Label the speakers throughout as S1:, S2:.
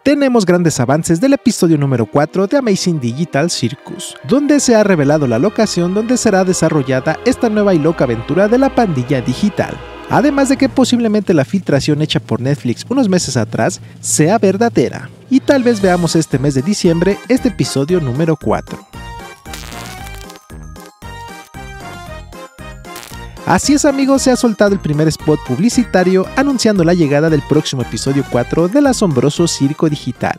S1: tenemos grandes avances del episodio número 4 de Amazing Digital Circus, donde se ha revelado la locación donde será desarrollada esta nueva y loca aventura de la pandilla digital. Además de que posiblemente la filtración hecha por Netflix unos meses atrás sea verdadera. Y tal vez veamos este mes de diciembre este episodio número 4. Así es amigos, se ha soltado el primer spot publicitario anunciando la llegada del próximo episodio 4 del asombroso circo digital.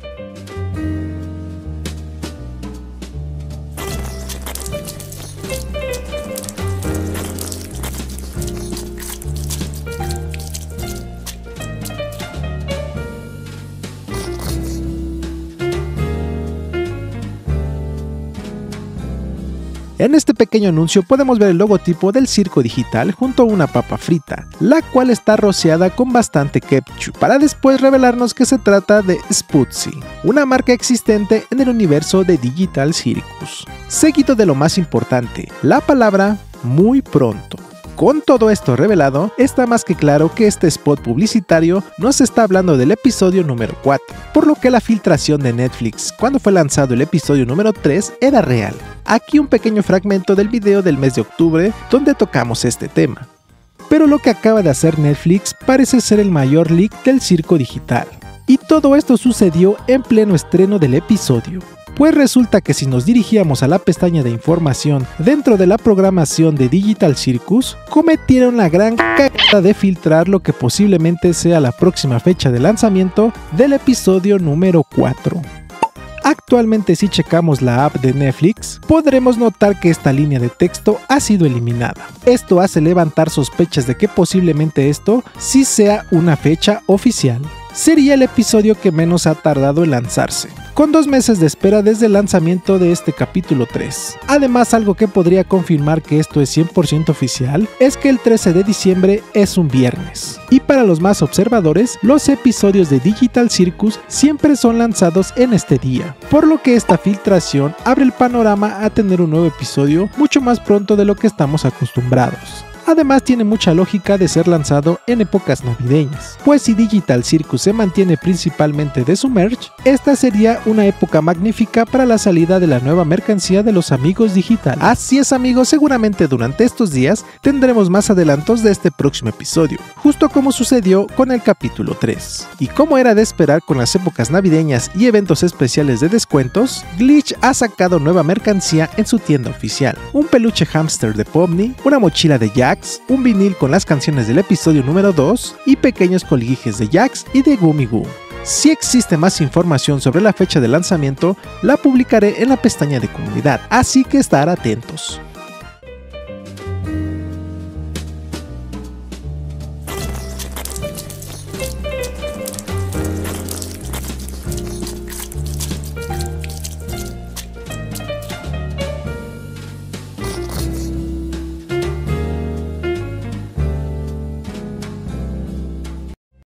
S1: En este pequeño anuncio podemos ver el logotipo del circo digital junto a una papa frita, la cual está rociada con bastante ketchup, para después revelarnos que se trata de Sputzy, una marca existente en el universo de Digital Circus. Seguido de lo más importante, la palabra muy pronto. Con todo esto revelado, está más que claro que este spot publicitario nos está hablando del episodio número 4, por lo que la filtración de Netflix cuando fue lanzado el episodio número 3 era real. Aquí un pequeño fragmento del video del mes de octubre donde tocamos este tema. Pero lo que acaba de hacer Netflix parece ser el mayor leak del circo digital. Y todo esto sucedió en pleno estreno del episodio. Pues resulta que si nos dirigíamos a la pestaña de información dentro de la programación de Digital Circus, cometieron la gran cagada de filtrar lo que posiblemente sea la próxima fecha de lanzamiento del episodio número 4. Actualmente si checamos la app de Netflix, podremos notar que esta línea de texto ha sido eliminada. Esto hace levantar sospechas de que posiblemente esto sí sea una fecha oficial. Sería el episodio que menos ha tardado en lanzarse, con 2 meses de espera desde el lanzamiento de este capítulo 3. Además, algo que podría confirmar que esto es 100% oficial es que el 13 de diciembre es un viernes. Y para los más observadores, los episodios de Digital Circus siempre son lanzados en este día, por lo que esta filtración abre el panorama a tener un nuevo episodio mucho más pronto de lo que estamos acostumbrados. Además tiene mucha lógica de ser lanzado en épocas navideñas, pues si Digital Circus se mantiene principalmente de su merch, esta sería una época magnífica para la salida de la nueva mercancía de los amigos digitales. Así es amigos, seguramente durante estos días tendremos más adelantos de este próximo episodio, justo como sucedió con el capítulo 3. Y como era de esperar con las épocas navideñas y eventos especiales de descuentos, Glitch ha sacado nueva mercancía en su tienda oficial, un peluche hámster de Pomni, una mochila de Jack, un vinil con las canciones del episodio número 2 y pequeños colguijes de Jax y de Gumi Goo. Si existe más información sobre la fecha de lanzamiento, la publicaré en la pestaña de comunidad, así que estar atentos.